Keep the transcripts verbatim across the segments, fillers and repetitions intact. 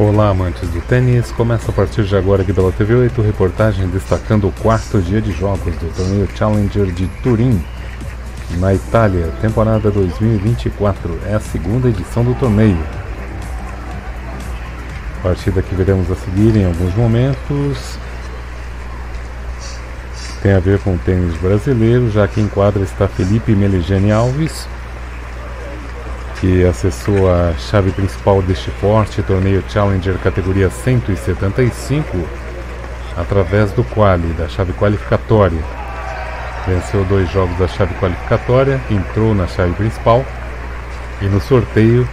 Olá, amantes do tênis, começa a partir de agora aqui pela T V oito, reportagem destacando o quarto dia de jogos do torneio Challenger de Turim, na Itália, temporada dois mil e vinte e quatro, é a segunda edição do torneio. Partida que veremos a seguir em alguns momentos tem a ver com o tênis brasileiro, já que em quadra está Felipe Meligeni Alves, que acessou a chave principal deste forte torneio Challenger categoria cento e setenta e cinco através do quali, da chave qualificatória. Venceu dois jogos da chave qualificatória, entrou na chave principal e no sorteio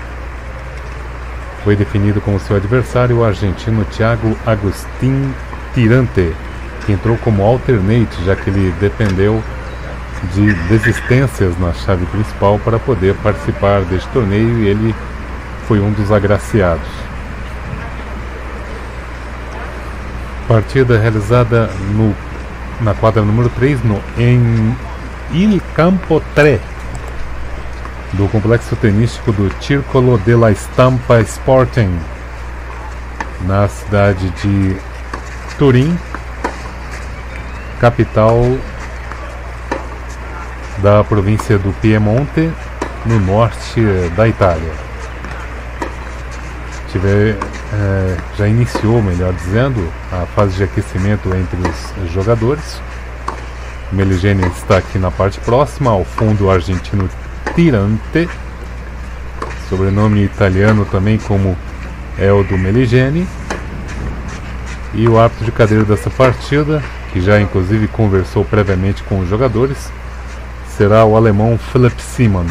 foi definido como seu adversário o argentino Thiago Agustín Tirante, que entrou como alternate, já que ele dependeu de desistências na chave principal para poder participar deste torneio, e ele foi um dos agraciados. Partida realizada no, na quadra número três, no, em Il Campo tre, do complexo tenístico do Circolo della Stampa Sporting, na cidade de Turim, capital da província do Piemonte, no norte da Itália. Tiver, é, já iniciou, melhor dizendo, a fase de aquecimento entre os jogadores. Meligeni está aqui na parte próxima, ao fundo o argentino Tirante, sobrenome italiano também como é o do Meligeni. E o árbitro de cadeira dessa partida, que já inclusive conversou previamente com os jogadores, será o alemão Philipp Simon.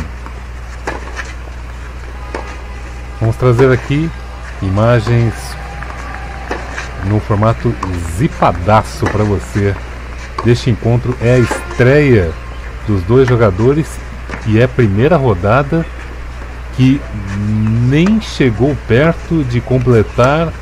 Vamos trazer aqui imagens no formato zipadaço para você deste encontro. É a estreia dos dois jogadores e é a primeira rodada que nem chegou perto de completar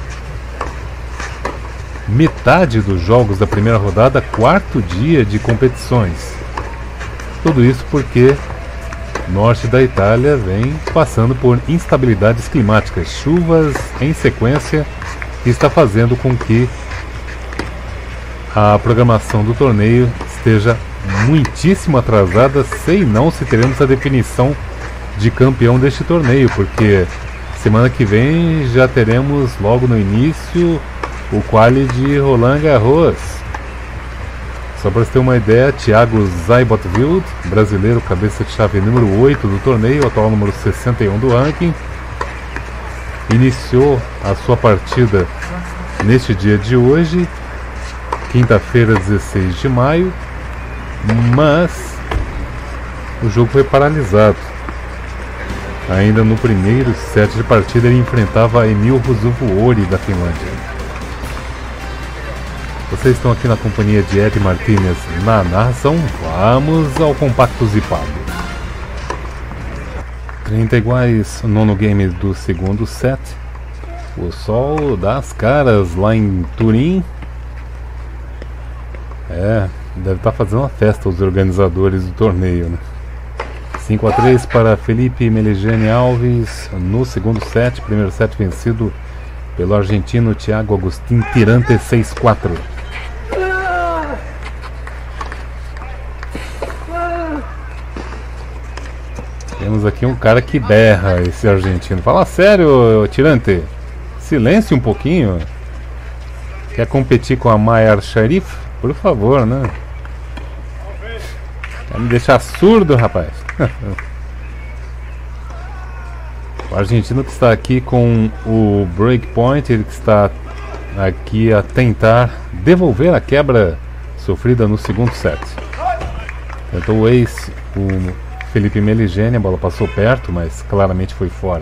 metade dos jogos da primeira rodada, quarto dia de competições. Tudo isso porque o norte da Itália vem passando por instabilidades climáticas, chuvas em sequência, que está fazendo com que a programação do torneio esteja muitíssimo atrasada, sei não se teremos a definição de campeão deste torneio, porque semana que vem já teremos logo no início o quali de Roland Garros. Só para você ter uma ideia, Thiago Seibold, brasileiro, cabeça de chave número oito do torneio, atual número sessenta e um do ranking, iniciou a sua partida neste dia de hoje, quinta-feira, dezesseis de maio, mas o jogo foi paralisado. Ainda no primeiro set de partida ele enfrentava Emil Ruusuvuori da Finlândia. Vocês estão aqui na companhia de Ed Martinez na narração. Vamos ao compacto zipado. trinta iguais, nono game do segundo set. O sol dá as caras lá em Turim. É, deve estar fazendo uma festa os organizadores do torneio, né? cinco a três para Felipe Meligeni Alves no segundo set. Primeiro set vencido pelo argentino Thiago Agustín Tirante, seis a quatro. Temos aqui um cara que berra, esse argentino. Fala sério, Tirante. Silêncio um pouquinho. Quer competir com a Mayar Sharif? Por favor, né? Quer me deixar surdo, rapaz? O argentino que está aqui com o breakpoint, ele que está aqui a tentar devolver a quebra sofrida no segundo set. Tentou o ace, o Felipe Meligeni, a bola passou perto, mas claramente foi fora.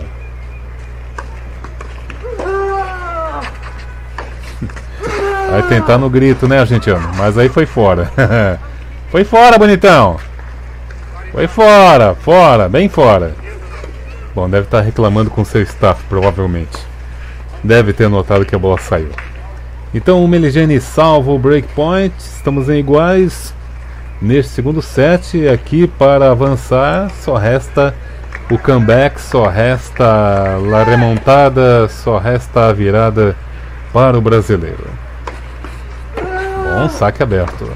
Vai tentar no grito, né, argentino? Mas aí foi fora. Foi fora, bonitão! Foi fora, fora, bem fora. Bom, deve estar reclamando com seu staff, provavelmente. Deve ter notado que a bola saiu. Então o Meligeni salva o breakpoint. Estamos em iguais neste segundo set. Aqui para avançar só resta o comeback, só resta a remontada, só resta a virada para o brasileiro. Bom saque aberto.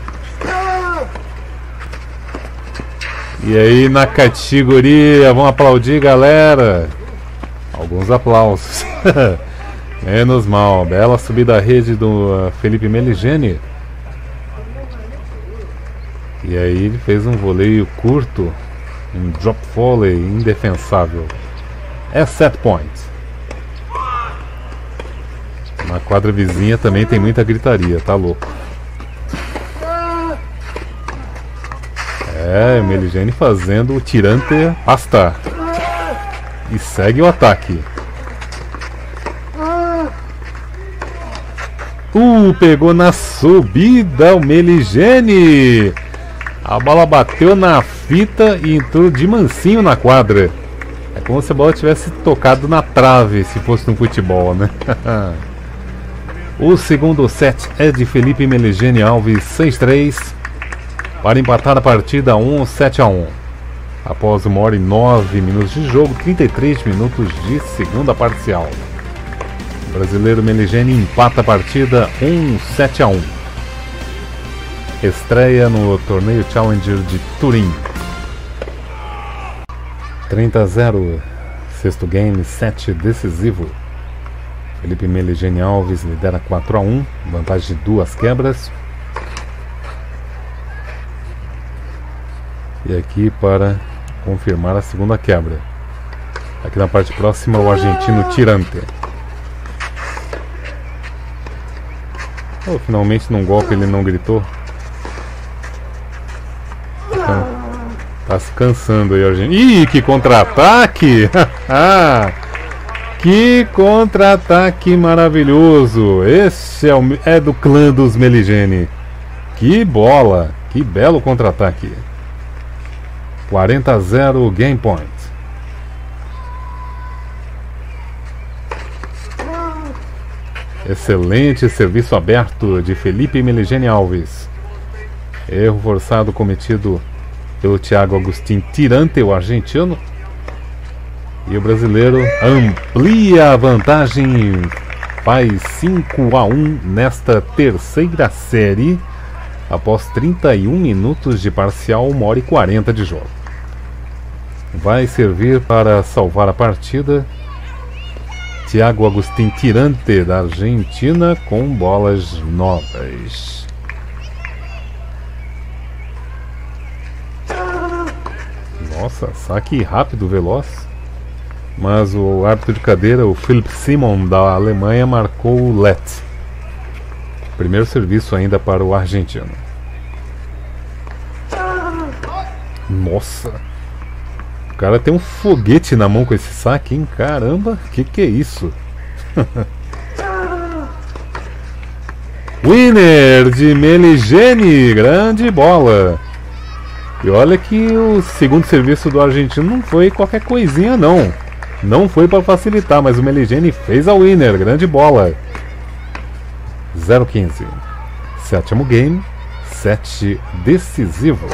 E aí na categoria, vamos aplaudir, galera. Alguns aplausos. Menos mal, bela subida à rede do uh, Felipe Meligeni. E aí ele fez um voleio curto, um drop volley indefensável. É set point. Na quadra vizinha também tem muita gritaria, tá louco. É, o Meligeni fazendo o tirante pastar. E segue o ataque. Uh, pegou na subida o Meligeni. A bola bateu na fita e entrou de mansinho na quadra. É como se a bola tivesse tocado na trave, se fosse no futebol, né? O segundo set é de Felipe Meligeni Alves, seis a três. Para empatar a partida um, sete a um. Após uma hora e nove minutos de jogo, trinta e três minutos de segunda parcial. O brasileiro Meligeni empata a partida um, sete a um. Estreia no torneio Challenger de Turim. trinta a zero. Sexto game, set decisivo. Felipe Meligeni Alves lidera quatro a um. Vantagem de duas quebras. E aqui para confirmar a segunda quebra. Aqui na parte próxima o argentino Tirante. Oh, finalmente num golpe ele não gritou. Então, tá se cansando aí, argentino. Ih, que contra-ataque! Que contra-ataque maravilhoso! Esse é, o, é do clã dos Meligeni. Que bola! Que belo contra-ataque! quarenta a zero, game point. Excelente serviço aberto de Felipe Meligeni Alves. Erro forçado cometido pelo Thiago Agustin Tirante, o argentino. E o brasileiro amplia a vantagem, faz cinco a um nesta terceira série, após trinta e um minutos de parcial, uma hora e quarenta de jogo. Vai servir para salvar a partida Thiago Agustin Tirante, da Argentina, com bolas novas. Nossa, saque rápido, veloz. Mas o árbitro de cadeira, o Philipp Simon, da Alemanha, marcou o L E T. Primeiro serviço ainda para o argentino. Nossa! O cara tem um foguete na mão com esse saque, hein? Caramba, que que é isso? Winner de Meligeni, grande bola. E olha que o segundo serviço do argentino não foi qualquer coisinha não. Não foi para facilitar, mas o Meligeni fez a winner, grande bola. zero a quinze. Sétimo game, set decisivo.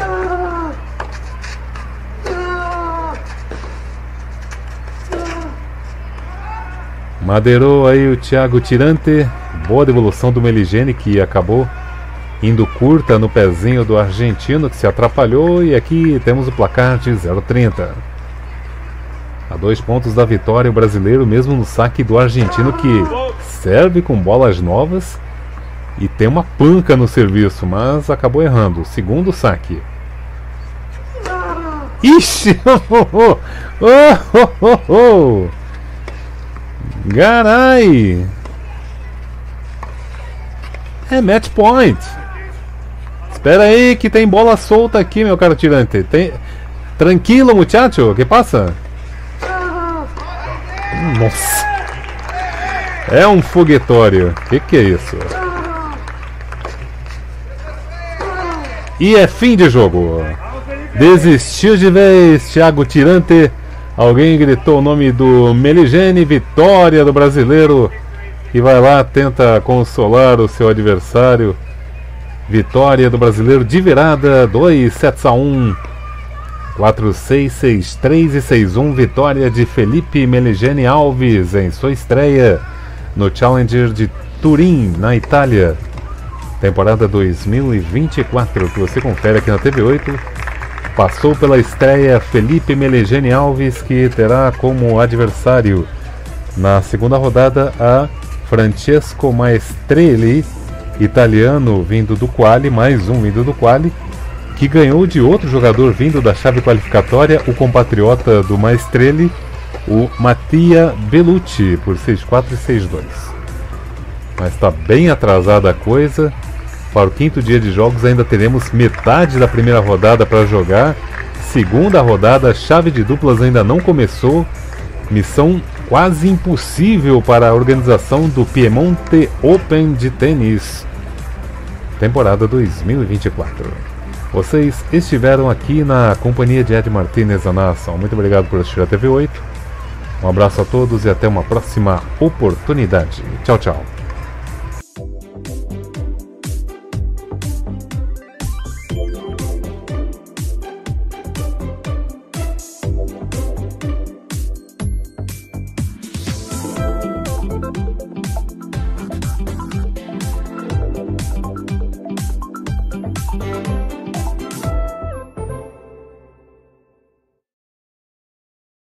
Madeirou aí o Thiago Tirante. Boa devolução do Meligeni, que acabou indo curta no pezinho do argentino, que se atrapalhou. E aqui temos o placar de zero a trinta. A dois pontos da vitória, o brasileiro, mesmo no saque do argentino, que serve com bolas novas e tem uma panca no serviço, mas acabou errando. Segundo saque. Ixi! Oh, oh, oh, oh, oh. Garai! É match point. Espera aí que tem bola solta aqui, meu caro Tirante. Tem... Tranquilo, muchacho, que passa? Nossa! É um foguetório. Que que é isso? E é fim de jogo. Desistiu de vez, Thiago Tirante. Alguém gritou o nome do Meligeni. Vitória do brasileiro. E vai lá, tenta consolar o seu adversário. Vitória do brasileiro de virada, dois sets a um. quatro, seis, seis, três e seis um, vitória de Felipe Melegeni Alves em sua estreia no Challenger de Turim, na Itália. Temporada dois mil e vinte e quatro, que você confere aqui na T V oito. Passou pela estreia Felipe Melegeni Alves, que terá como adversário na segunda rodada a Francesco Maestrelli, italiano vindo do quali, mais um vindo do quali, que ganhou de outro jogador vindo da chave qualificatória, o compatriota do Maestrelli, o Mattia Bellucci, por seis quatro e seis dois. Mas está bem atrasada a coisa. Para o quinto dia de jogos ainda teremos metade da primeira rodada para jogar. Segunda rodada, a chave de duplas ainda não começou. Missão quase impossível para a organização do Piemonte Open de tênis, temporada dois mil e vinte e quatro. Vocês estiveram aqui na companhia de Ed Martinez na narração. Muito obrigado por assistir a T V oito. Um abraço a todos e até uma próxima oportunidade. Tchau, tchau.